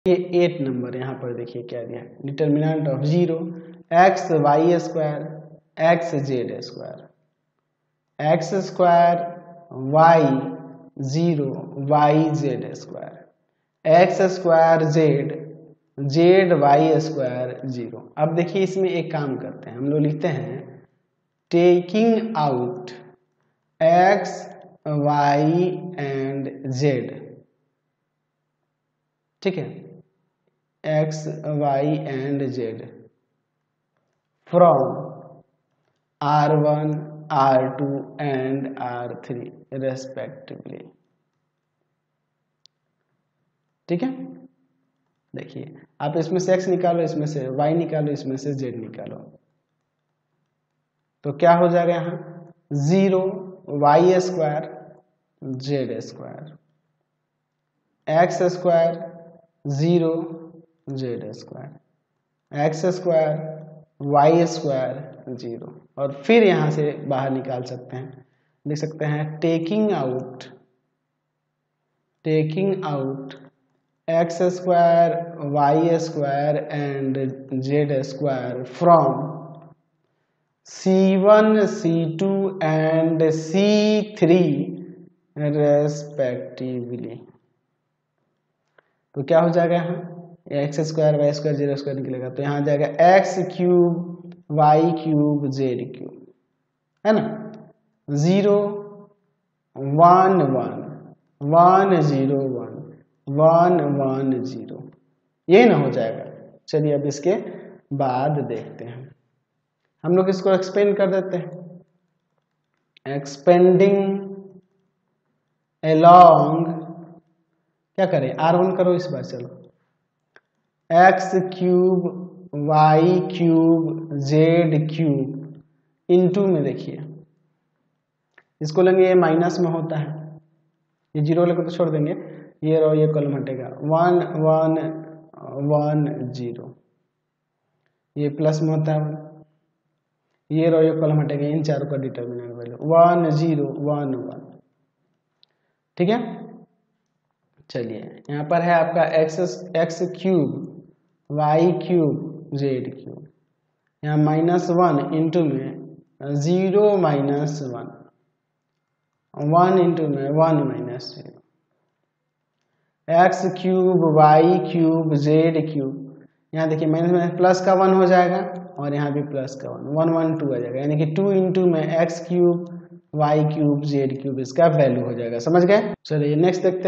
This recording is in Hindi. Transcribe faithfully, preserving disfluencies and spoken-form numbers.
ये एट नंबर यहाँ पर देखिए क्या दिया है, determinant of zero X Y square X Z square X square Y zero Y Z square X square Z Z Y square zero. अब देखिए इसमें एक काम करते हैं, हम लोग लिखते हैं taking out X Y and Z, ठीक है, X Y and Z from R one R two and R three respectively, ठीक है। देखिए आप इसमें से x निकालो, इसमें से y निकालो, इसमें से z निकालो, तो क्या हो जाएगा यहाँ zero Y square Z square X square zero Z square X square Y square zero, और फिर यहाँ से बाहर निकाल सकते हैं, लिख सकते हैं taking out taking out X square Y square and Z square from C one C two and C three respectively. तो क्या हो जाएगा यहाँ X square Y square Z square निकलेगा, तो यहाँ जाएगा X cube Y cube Z cube, है ना, zero one one one zero one one one zero, यही ना हो जाएगा। चलिए अब इसके बाद देखते हैं, हम लोग इसको एक्सपेंड कर देते हैं, एक्सपेंडिंग अलोंग, क्या करें आर वन करो इस बार, चलो X cube Y cube Z cube into में देखिए इसको लेंगे, ये माइनस में होता है, ये जीरो लेकर तो छोड़ देंगे, ये रो ये कॉलम हटेगा, वन वन वन जीरो, ये प्लस में होता है, ये रो ये कॉलम हटेगा, इन चारों का determinant value one zero one one, ठीक है। चलिए यहाँ पर है आपका X X cube Y cube Z cube, यहाँ माइनस वन इंटू में zero minus one, one into में one minus zero, X cube Y cube Z cube, यहाँ देखिए माइनस में प्लस का वन हो जाएगा और यहाँ भी प्लस का वन, वन वन टू आ जाएगा, यानी कि टू इंटू में X cube Y cube Z cube इसका वैल्यू हो जाएगा, समझ गए। चलिए नेक्स्ट देखते हैं।